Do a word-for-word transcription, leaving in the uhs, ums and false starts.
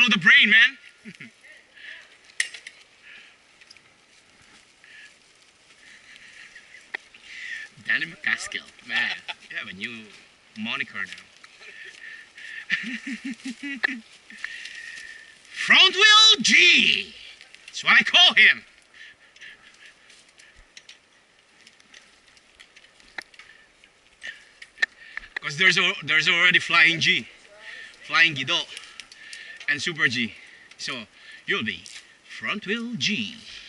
Follow the brain, man. Danny McCaskill, man, you have a new moniker now. Front wheel G. That's what I call him. Because there's a, there's already Flying G, Flying Guido, and Super G. So you'll be Front wheel G.